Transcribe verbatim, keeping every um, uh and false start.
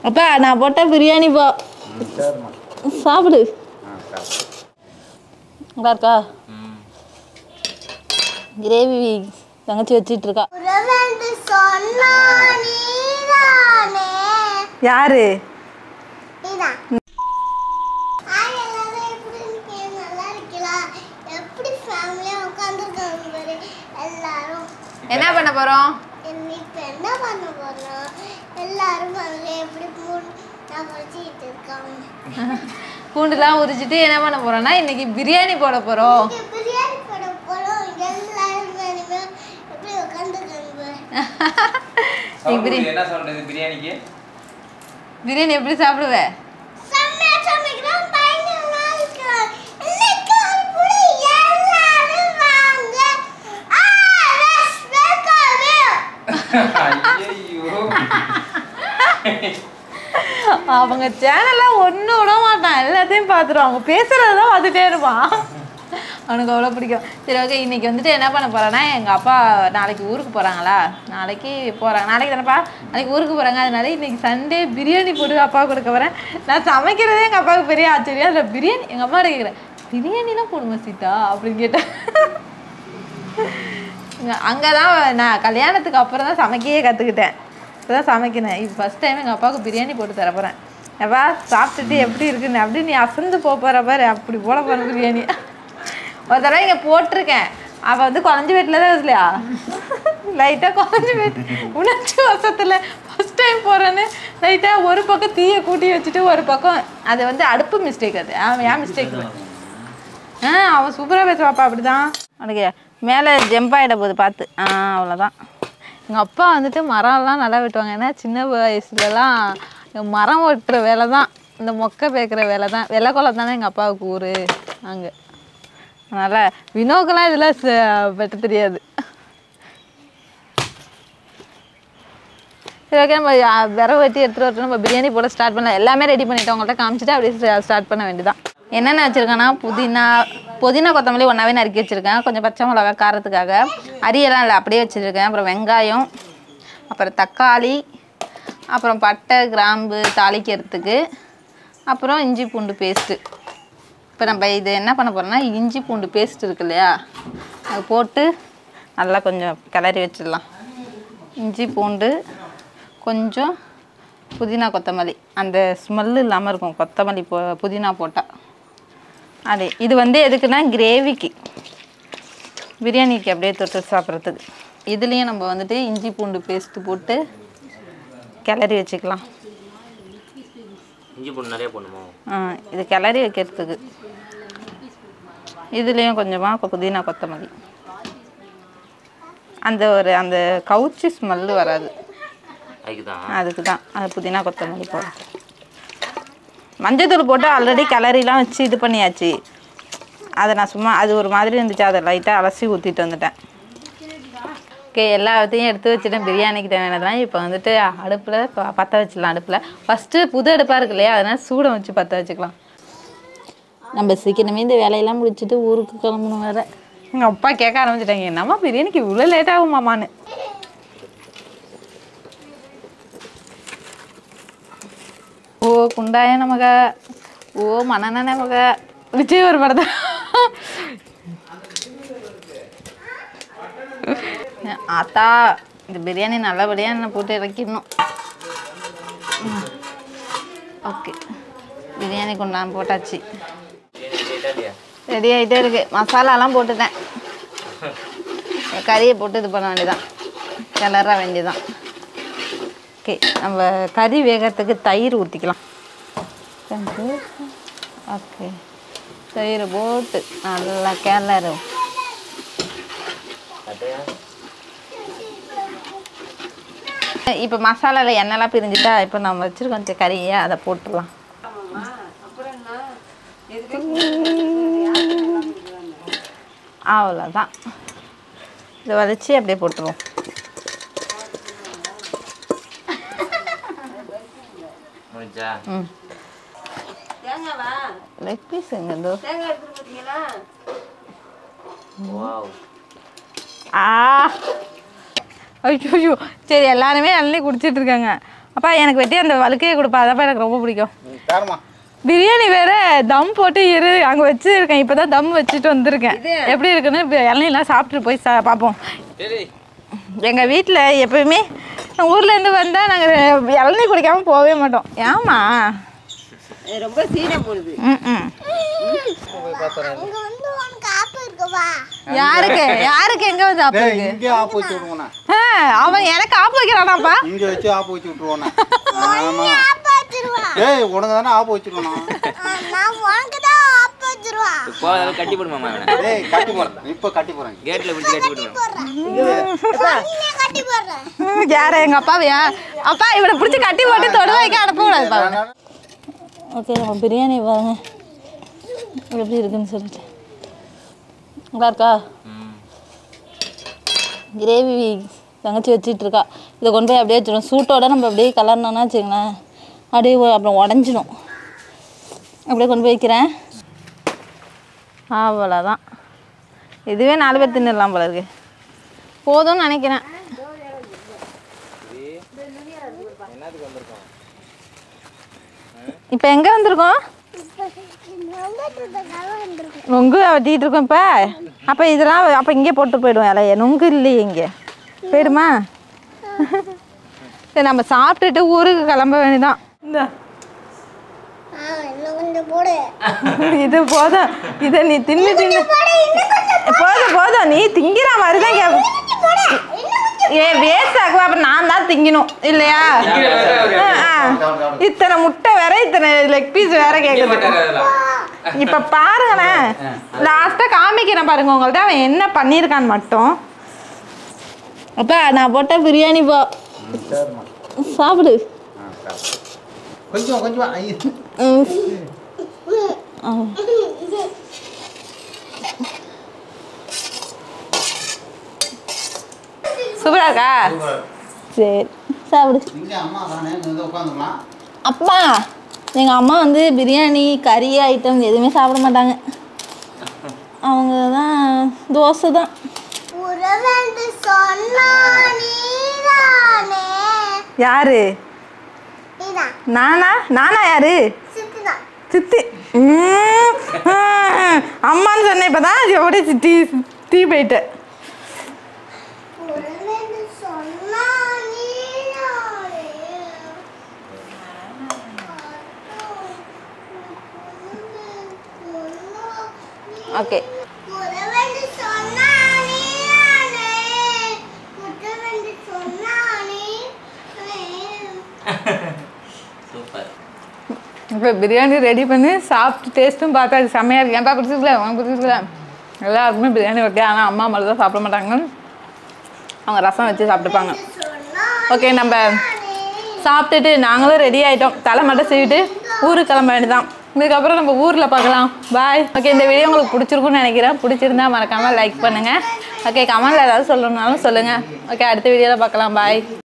அப்பா நான் போட்ட பிரியாணி போ சாப்பிடு. நல்லா இருக்கா? கிரேவி தங்கச்சி வச்சிட்டு இருக்கா. யாரு? என்ன பண்ண போறோம்? என்ன பண்ண போறோம்? எல்லாரும் எப்படி பூண்டுலாம் உரிச்சிட்டு என்ன பண்ண போறோம்னா இன்னைக்கு பிரியாணி போட போறோம். பிரியாணி போட போறோம். எப்படி உட்கார்ந்துருக்காங்க. என்ன சொல்றது பிரியாணிக்கு? பிரியாணி எப்படி சாப்பிடுவே? செம்மையா சமைக்கிறோம். பயங்கரமா இருக்கு. இன்னைக்கு புடி எல்லாரும் வாங்க. ஆ ரஸ் வெல்கம். ஐயோ. அவங்க சேனல்ல ஒன்றும் விட மாட்டான், எல்லாத்தையும் பார்த்துருவான். அவங்க பேசுறதுதான் பார்த்துட்டே இருப்பான். அவனுக்கு அவ்வளோ பிடிக்கும். சரி ஓகே, இன்னைக்கு வந்துட்டு என்ன பண்ண போறேன்னா எங்கள் அப்பா நாளைக்கு ஊருக்கு போகிறாங்களா, நாளைக்கு போகிறாங்க, நாளைக்கு தானேப்பா நாளைக்கு ஊருக்கு போகிறாங்க. அதனால இன்னைக்கு சண்டே பிரியாணி போட்டு அப்பா கொடுக்க போகிறேன். நான் சமைக்கிறதே எங்கள் அப்பாவுக்கு பெரிய ஆச்சரியம். அதில் பிரியாணி எங்கள் அம்மா கேட்குறேன், பிரியாணிலாம் போடுமா சீதா அப்படின்னு கேட்டேன். அங்கே தான் நான் கல்யாணத்துக்கு அப்புறம் தான் சமைக்கையே கற்றுக்கிட்டேன். இப்போ தான் சமைக்கினேன். இப்போ ஃபஸ்ட் டைம் எங்கள் அப்பாவுக்கு பிரியாணி போட்டு தர போகிறேன். எப்பா சாப்பிட்டுட்டு எப்படி இருக்குன்னு அப்படி நீ அசந்து போகிற பாரு, அப்படி போட போகிற பிரியாணி. ஒரு தடவை இங்கே போட்டிருக்கேன், அவள் வந்து குழஞ்சி வீட்டில் தான் இல்லையா, லைட்டாக குழஞ்சி வீட்டு உணர்ச்சி வசத்தில் ஃபஸ்ட் டைம் போகிறேன்னு லைட்டாக ஒரு பக்கம் தீயை கூட்டி வச்சுட்டு ஒரு பக்கம் அது வந்து அடுப்பு மிஸ்டேக். அது அவன் ஏன் மிஸ்டேக்? ஆ அவன் சூப்பராக பேசுவாப்பா. அப்படி தான் உனக்கு மேலே ஜம்ப் ஆகிட போகுது பார்த்து. ஆ அவ்வளோதான். எங்கள் அப்பா வந்துட்டு மரம்லாம் நல்லா வெட்டுவாங்க. ஏன்னா சின்ன வயசுலலாம் மரம் வெட்டுற வேலை தான், இந்த மொக்கை பேக்கிற வேலை தான். வெள்ளைக்குளம் தானே எங்கள் அப்பாவுக்கு ஊர் அங்கே. அதனால் வினோக்கெல்லாம் இதெல்லாம் வெட்ட தெரியாது. சரி ஓகே, நம்ம விரவு வெட்டி எடுத்துகிட்டு வரட்டும். நம்ம பிரியாணி போட ஸ்டார்ட் பண்ணலாம். எல்லாமே ரெடி பண்ணிவிட்டோம், உங்கள்கிட்ட காமிச்சிட்டு அப்படியே ஸ்டார்ட் பண்ண வேண்டியதான். என்னென்ன வச்சுருக்கேன்னா புதினா புதினா கொத்தமல்லி ஒன்றாவே நறுக்கி வச்சுருக்கேன். கொஞ்சம் பச்சை மிளகா காரத்துக்காக, அரியெல்லாம் இல்லை அப்படியே வச்சுருக்கேன். அப்புறம் வெங்காயம், அப்புறம் தக்காளி, அப்புறம் பட்டை கிராம்பு தாளிக்கிறதுக்கு, அப்புறம் இஞ்சி பூண்டு பேஸ்ட்டு. இப்போ நம்ம இது என்ன பண்ண போகிறோம்னா இஞ்சி பூண்டு பேஸ்ட் இருக்கு இல்லையா, அது போட்டு நல்லா கொஞ்சம் கிளறி வச்சிடலாம். இஞ்சி பூண்டு கொஞ்சம் புதினா கொத்தமல்லி, அந்த ஸ்மெல்லு இல்லாமல் இருக்கும் கொத்தமல்லி போ புதினா போட்டால். அதே இது வந்து எதுக்குன்னா கிரேவிக்கு, பிரியாணிக்கு அப்படியே தொட்டு சாப்பிட்றதுக்கு. இதுலேயும் நம்ம வந்துட்டு இஞ்சி பூண்டு பேஸ்ட்டு போட்டு கிளறி வச்சுக்கலாம். இஞ்சி பூண்டு நிறைய போடணுமா? ஆ இது கிளறி வைக்கிறதுக்கு. இதுலேயும் கொஞ்சமாக புதினா கொத்தமல்லி, அந்த ஒரு அந்த கவுச்சி ஸ்மெல்லு வராது, அதுக்கு தான் அது புதினா கொத்தமல்லி போடும். மஞ்சத்தூள் போட்டு ஆல்ரெடி கிளறிலாம் வச்சு இது பண்ணியாச்சு. அதை நான் சும்மா அது ஒரு மாதிரி இருந்துச்சு, அதை லைட்டாக அலசி ஊற்றிட்டு வந்துட்டேன். ஓகே, எல்லாத்தையும் எடுத்து வச்சுட்டேன். பிரியாணிக்கு தேவையானதெல்லாம் இப்போ வந்துட்டு அடுப்பில் பற்ற வச்சிடலாம். அடுப்பில் ஃபஸ்ட்டு புது அடுப்பாக இருக்கு இல்லையா, அதனால் சூடம் வச்சு பற்ற வச்சுக்கலாம். நம்ம சீக்கிரமே இந்த வேலையெல்லாம் முடிச்சுட்டு ஊருக்கு கிளம்பணும் வேறு. எங்கள் அப்பா கேட்க ஆரம்பிச்சிட்டாங்க, என்னம்மா பிரியாணிக்கு இவ்வளோ லேட் ஆகுமாமான்னு. ஓ குண்டாய நமக, ஓ மனன நமக, விஜய் ஒரு படத்தை ஆத்தா இந்த பிரியாணி நல்லபடியாக என்ன போட்டு இறக்கிடணும். ஓகே, பிரியாணி கொண்டாந்து போட்டாச்சு, ரெடி ஆகிட்டே இருக்கு. மசாலாலாம் போட்டுட்டேன், கறியை போட்டு இது பண்ண வேண்டியதான், கிளற வேண்டியதான். ஓகே, நம்ம கறி வேகிறதுக்கு தயிர் ஊற்றிக்கலாம். ஓகே, தயிர் போட்டு நல்லா கிளறும். இப்போ மசாலாவில் எண்ணெய்லாம் பிரிஞ்சுட்டா இப்போ நம்ம வச்சுருக்கோம் கொஞ்சம் கறியை அதை போட்டுடலாம். அவ்வளோதான், இதை வதச்சி அப்படியே போட்டுருவோம். ம் லெக் பீஸ் எங்க? ஆ ஐயோ, சரி எல்லாருமே நல்லி குடிச்சிட்டு இருக்காங்க. அப்பா எனக்கு வெட்டி அந்த வழுக்கையை கொடுப்பா, அதப்பா எனக்கு ரொம்ப பிடிக்கும். காரமா பிரியாணி வேற தம் போட்டு இரு அங்கே வச்சுருக்கேன். இப்போ தான் தம் வச்சுட்டு வந்திருக்கேன். எப்படி இருக்குன்னு இளநீலாம் சாப்பிட்டு போய் சா பார்ப்போம். எங்கள் வீட்டில் எப்பயுமே ஊர்லேருந்து வந்தால் நாங்கள் இளநீ குடிக்காமல் போகவே மாட்டோம். ஏமா ரொம்ப சீனா போடுது. ம் ம் யாருக்கு யாருக்கு எங்க வந்து ஆப்பு இருக்கு? இங்க ஆப்பு வச்சு விடுவோனா? அவன் எனக்கு ஆப்பு வைக்கறானாப்பா. இங்க வச்சு ஆப்பு வச்சு விட்டுருவோனா? ஆமா. ஆப்பு வச்சிருவா. ஏய் உனக்கு தான ஆப்பு வச்சிருக்கணும். நான் உனக்கு தான் ஆப்பு வச்சிருவா. இப்போ அத கட்டி போடு மாமா அவன. ஏய் கட்டி போறேன். இப்போ கட்டி போறேன். கேட்ல பிடிச்சு கட்டி போடுறேன். அப்பா நீ கட்டி போடுற. யாரே எங்க அப்பாவையா? அப்பா இவனை பிடிச்சி கட்டி போட்டு தொட வைக்க அனுப்ப கூடாதுப்பா. ஓகே நம்ம பிரியாணி பாருங்க எப்படி இருக்குன்னு சொல்லிட்டு. நல்லா இருக்கா? கிரேவி தங்கச்சி வச்சிட்டு இருக்கா. இதை கொண்டு போய் அப்படியே வச்சிடும். சூட்டோட நம்ம அப்படியே கலர்னோன்னா வச்சுங்களேன் அப்படியே அப்புறம் உடஞ்சிடும். அப்படியே கொண்டு போய் வைக்கிறேன். அவ்வளோதான். இதுவே நாலு பேர் தின்னுடலாம் போல இருக்கு. போதும்னு நினைக்கிறேன். இப்போ எங்கே வந்திருக்கோம்? நொங்கு வெட்டிகிட்டு இருக்கோம் இப்போ. அப்போ இதெல்லாம் அப்போ இங்கே போட்டு போயிடுவோம். இலைய நொங்கு இல்லையே இங்கே போயிடுமா? சரி நம்ம சாப்பிட்டுட்டு ஊருக்கு கிளம்ப வேண்டியதான். இந்த இது போதும். இதை நீ தின்னு தின்னு போதும் போதும். நீ திங்கிற மாதிரி தான் ஏ வேஸ்ட் ஆகும். அப்புறம் நான் தான் திங்கணும் இல்லையா? இத்தனை முட்டை வேற இத்தனை லெக் பீஸ் வேற கேட்குது. இப்ப பாருங்களேன் லாஸ்டா காமிக்கிறேன் பாருங்க உங்கள்ட்ட அவன் என்ன பண்ணியிருக்கான்னு மட்டும். அப்பா நான் போட்ட பிரியாணி போ சாப்பிடு. கொஞ்சம் கொஞ்சம் சூப்பரா இருக்கா? சரி சாப்பிடு. அப்பா எங்க அம்மா வந்து பிரியாணி கறி ஐட்டம் எதுவுமே சாப்பிட மாட்டாங்க. அவங்க தான் தோசை தான். யாரு? நானா? நானா யாரு? சித்தி. அம்மான்னு சொன்னேன் இப்பதான் எப்படி சித்தி சித்தி போயிட்டு. ஓகே இப்போ பிரியாணி ரெடி பண்ணி சாப்பிட்டு டேஸ்ட்டும் பார்த்தா அது செம்மையாக இருக்கு. ஏன்ப்பா பிடிச்சிருக்கல? அவங்க பிடிச்சிருக்கல? எல்லாருக்குமே பிரியாணி வைக்க. ஆனால் அம்மா மட்டும் தான் சாப்பிட மாட்டாங்க. அவங்க ரசம் வச்சு சாப்பிட்டுப்பாங்க. ஓகே நம்ம சாப்பிட்டுட்டு நாங்களும் ரெடி ஆகிட்டோம். தலை மட்டும் செய்விட்டு ஊருக்கு கிளம்ப வேண்டியதான். இதுக்கப்புறம் நம்ம ஊரில் பார்க்கலாம். பாய். ஓகே இந்த வீடியோ உங்களுக்கு பிடிச்சிருக்குன்னு நினைக்கிறேன். பிடிச்சிருந்தா மறக்காமல் லைக் பண்ணுங்கள். ஓகே கமெண்டில் ஏதாவது சொல்லணுன்னாலும் சொல்லுங்கள். ஓகே அடுத்த வீடியோவில் பார்க்கலாம். பாய்.